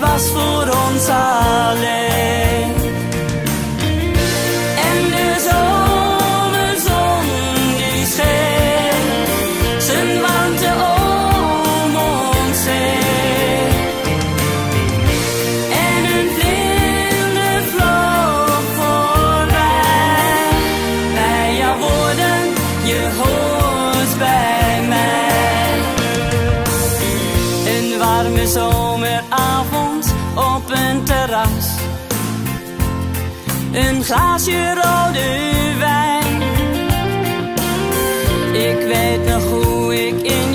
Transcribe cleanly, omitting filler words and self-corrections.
was voor ons alleen. En de zomerzon die scheen zijn warmte om ons heen. En een vlinder vloog voorbij. Bij jouw woorden, je hoort bij mij. Een warme zomeravond op een terras. Een glaasje rode wijn. Ik weet nog hoe ik in